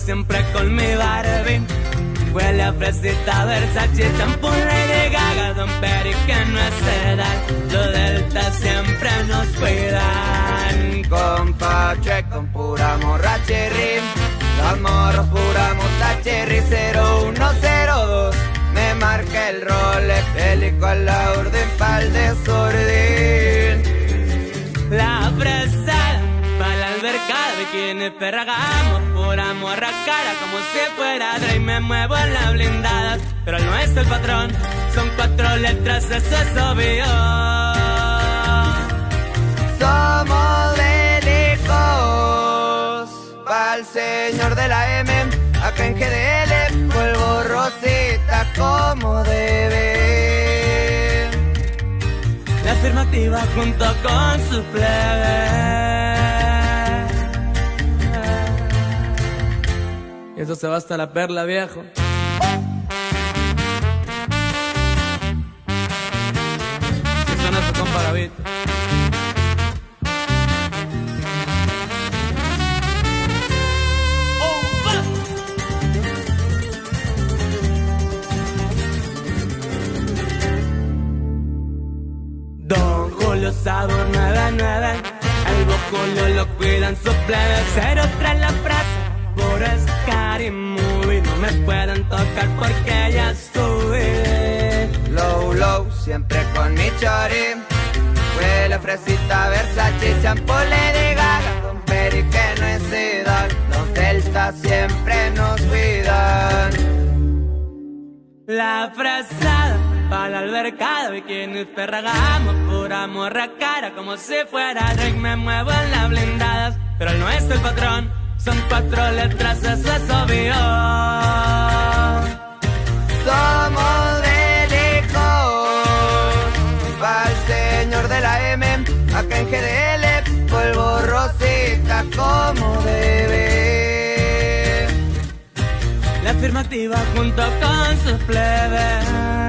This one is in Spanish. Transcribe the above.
siempre con mi Barbie. Huele a fresita, Versace, champú, Lady Gaga, Don Perry, que no es edad. Los Delta siempre nos cuidan. Con Pache, con pura morra cherry. Los morros pura mota cherry. 0102 me marca el Rolex, helico a la orden pa'l desorden. La fresada pa' la albercada, bikini Ferragamo, pura morra cara como si fuera Dre. Me muevo en la blindada, pero no es el patrón, son 4 letras, eso es obvio. Somos delicos pa'l señor de la M, acá en GDL, polvo rosita como debe. La firma activa junto con su plebe. Y eso se va hasta la perla, viejo. Si suena su compa Gavito. Don Julio Sabor 99, el Boculio lo cuidan su plebe. 03 la frase, por Scary Movie, no me pueden tocar porque ya subí. Low, low, siempre con mi chori. Huele fresita, Versace, champú, Lady Gaga, Don Perry, que no es edad. Los Delta siempre nos cuidan. La fresada pa' la albercada, bikini Ferragamo, pura morra cara como si fuera Drake. Me muevo en las blindadas, pero él no es el patrón, son 4 letras, eso es obvio. Somos delicos pa'l señor de la M, acá en GDL, polvo rosita como debe. La firma activa junto con sus plebes.